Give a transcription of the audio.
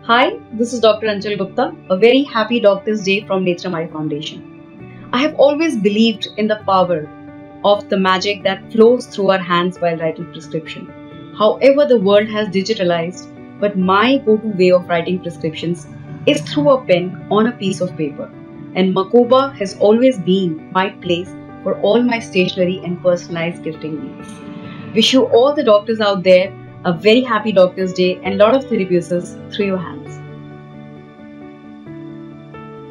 Hi, this is Dr. Anchal Gupta. A very happy Doctor's Day from Netramari Foundation. I have always believed in the power of the magic that flows through our hands while writing prescription. However, the world has digitalized, but my go-to way of writing prescriptions is through a pen on a piece of paper. And Makoba has always been my place for all my stationery and personalized gifting needs. Wish you all the doctors out there a very happy Doctor's Day and lot of therapeutic through your hands.